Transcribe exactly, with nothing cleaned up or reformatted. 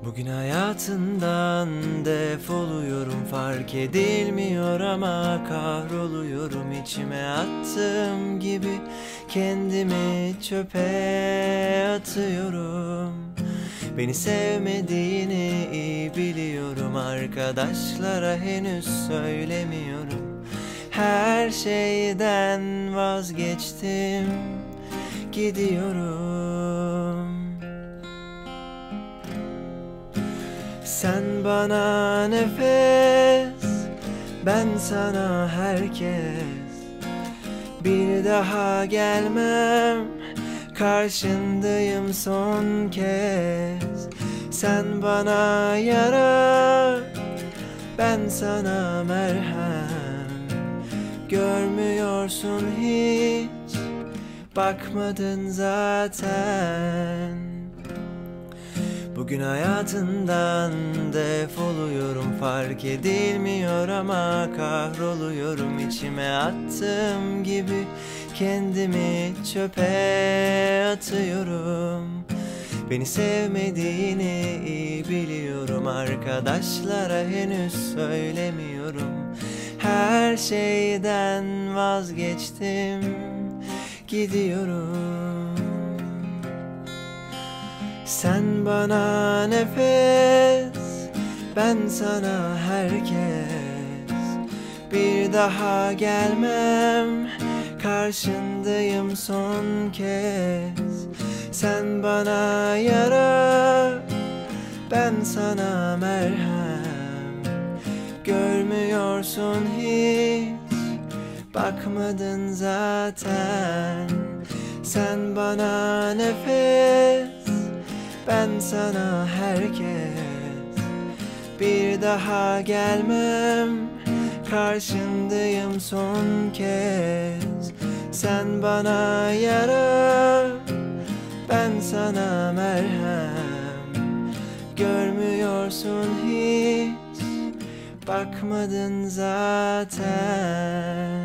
Bugün hayatından defoluyorum, fark edilmiyor ama kahroluyorum. İçime attığım gibi kendimi çöpe atıyorum. Beni sevmediğini iyi biliyorum, arkadaşlara henüz söylemiyorum. Her şeyden vazgeçtim, gidiyorum. Sen bana nefes, ben sana herkes. Bir daha gelmem, karşındayım son kez. Sen bana yara, ben sana merhem. Görmüyorsun hiç, bakmadın zaten. Bugün hayatından defoluyorum, fark edilmiyor ama kahroluyorum. İçime attığım gibi kendimi çöpe atıyorum. Beni sevmediğini iyi biliyorum, arkadaşlara henüz söylemiyorum. Her şeyden vazgeçtim, gidiyorum. Sen bana nefes, ben sana herkes. Bir daha gelmem, karşındayım son kez. Sen bana yara, ben sana merhem. Görmüyorsun hiç, bakmadın zaten. Sen bana nefes, ben sana herkes. Bir daha gelmem, karşındayım son kez. Sen bana yara, ben sana merhem. Görmüyorsun hiç, bakmadın zaten.